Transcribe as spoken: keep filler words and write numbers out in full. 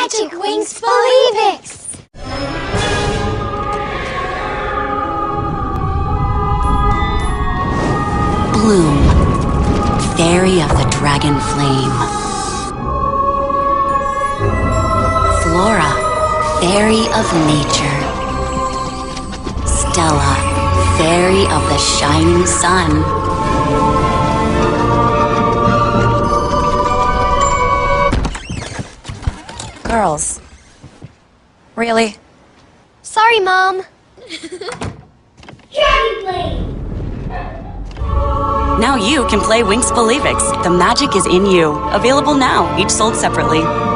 Magic WINX Believix! Bloom, fairy of the dragon flame. Flora, fairy of nature. Stella, fairy of the shining sun. Girls. Really? Sorry, Mom. Now you can play WINX Believix. The magic is in you. Available now, each sold separately.